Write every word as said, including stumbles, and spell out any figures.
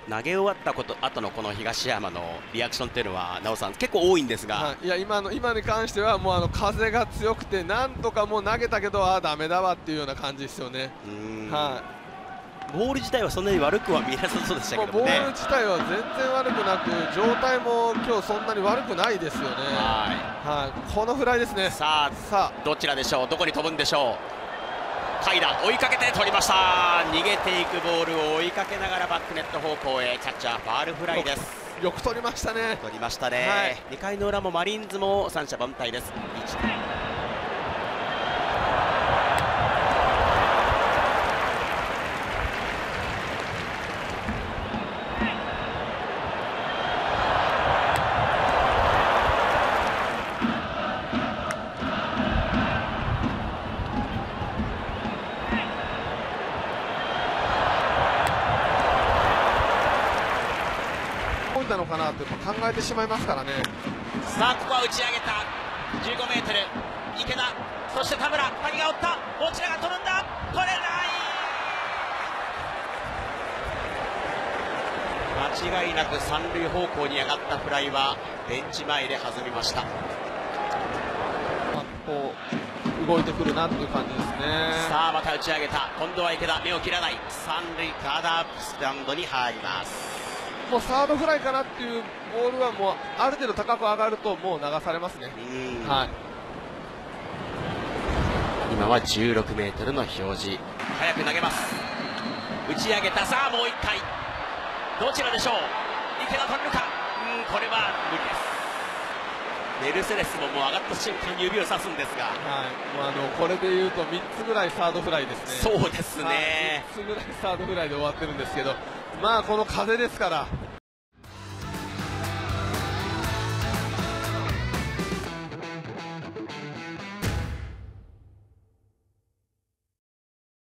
投げ終わったこと後のこの東山のリアクションっていうのは、なおさん、結構多いんですが、 はい、いや今の今に関してはもうあの風が強くて、なんとかもう投げたけど、ああ、だめだわっていうような感じですよね。はい、 ボール自体はそんなに悪くは見えなさそうでしたけどもね。 ボール自体は全然悪くなく、状態も今日そんなに悪くないですよね。はい、このフライですね。 さあ、さあどちらでしょう、どこに飛ぶんでしょう。海田追いかけて取りました。逃げていくボールを追いかけながらバックネット方向へ、キャッチャーファールフライです。 よく取りましたね。 取りましたね、はい、にかいの裏もマリーンズも三者凡退です。いちてんなのかなと考えてしまいますからね。 さあここは打ち上げたじゅうごメートル、池田、そして田村、谷が追った、どちらが取るんだ、取れない。間違いなく三塁方向に上がったフライはベンチ前で弾みました。 こう動いてくるなっていう感じですね。 さあまた打ち上げた、今度は池田、目を切らない、三塁ガーダースタンドに入ります。 もうサードフライかなっていうボールはもうある程度高く上がるともう流されますね。はい、 今はじゅうろくメートルの表示。早く投げます。打ち上げた。さあもういっかい、どちらでしょう。池田取れるか。うん、これは無理です。メルセデスももう上がった瞬間に指をさすんですが、 はい、もうあのこれでいうとみっつぐらいサードフライですね。 そうですね、 はい、みっつぐらいサードフライで終わってるんですけど、まあこの風ですから